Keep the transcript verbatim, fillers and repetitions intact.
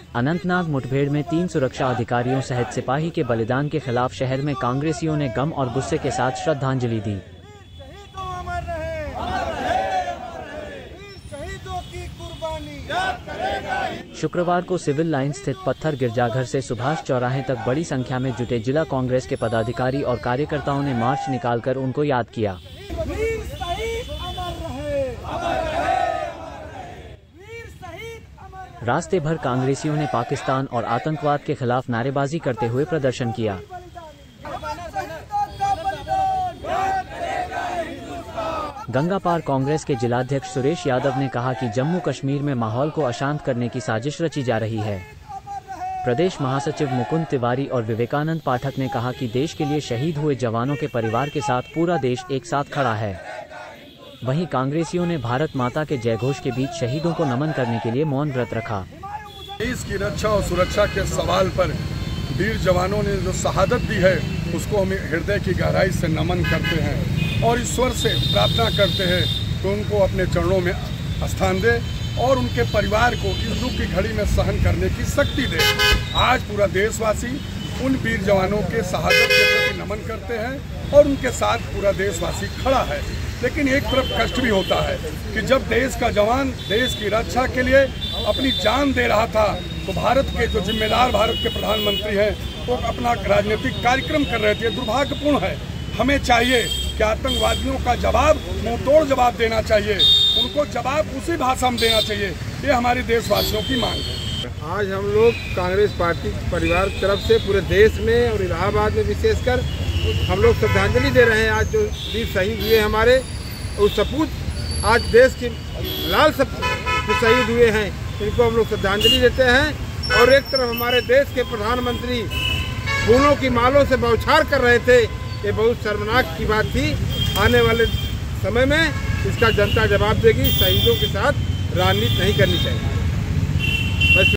अनंतनाग मुठभेड़ में तीन सुरक्षा अधिकारियों सहित सिपाही के बलिदान के खिलाफ शहर में कांग्रेसियों ने गम और गुस्से के साथ श्रद्धांजलि दी। शुक्रवार को सिविल लाइन स्थित पत्थर गिरजाघर से सुभाष चौराहे तक बड़ी संख्या में जुटे जिला कांग्रेस के पदाधिकारी और कार्यकर्ताओं ने मार्च निकालकर उनको याद किया। रास्ते भर कांग्रेसियों ने पाकिस्तान और आतंकवाद के खिलाफ नारेबाजी करते हुए प्रदर्शन किया। गंगापार कांग्रेस के जिलाध्यक्ष सुरेश यादव ने कहा कि जम्मू कश्मीर में माहौल को अशांत करने की साजिश रची जा रही है। प्रदेश महासचिव मुकुंद तिवारी और विवेकानंद पाठक ने कहा कि देश के लिए शहीद हुए जवानों के परिवार के साथ पूरा देश एक साथ खड़ा है। वहीं कांग्रेसियों ने भारत माता के जयघोष के बीच शहीदों को नमन करने के लिए मौन व्रत रखा। देश की रक्षा और सुरक्षा के सवाल पर वीर जवानों ने जो शहादत दी है उसको हम हृदय की गहराई से नमन करते हैं और ईश्वर से प्रार्थना करते हैं कि उनको अपने चरणों में स्थान दे और उनके परिवार को इस दुख की घड़ी में सहन करने की शक्ति दे। आज पूरा देशवासी उन वीर जवानों के शहादत के प्रति नमन करते हैं और उनके साथ पूरा देशवासी खड़ा है। लेकिन एक तरफ कष्ट भी होता है कि जब देश का जवान देश की रक्षा के लिए अपनी जान दे रहा था तो भारत के जो जिम्मेदार भारत के प्रधानमंत्री हैं वो अपना राजनीतिक कार्यक्रम कर रहे थे। दुर्भाग्यपूर्ण है। हमें चाहिए कि आतंकवादियों का जवाब मुंहतोड़ जवाब देना चाहिए, उनको जवाब उसी भाषा में देना चाहिए। ये हमारी देशवासियों की मांग है। आज हम लोग कांग्रेस पार्टी परिवार की तरफ से पूरे देश में और इलाहाबाद में विशेषकर हम लोग श्रद्धांजलि दे रहे हैं। आज जो वीर शहीद हुए हमारे उस सपूत, आज देश के लाल सपूत शहीद हुए हैं, इनको हम लोग श्रद्धांजलि देते हैं। और एक तरफ हमारे देश के प्रधानमंत्री फूलों की मालों से बौछार कर रहे थे, ये बहुत शर्मनाक की बात थी। आने वाले समय में इसका जनता जवाब देगी। शहीदों के साथ राजनीति नहीं करनी चाहिए।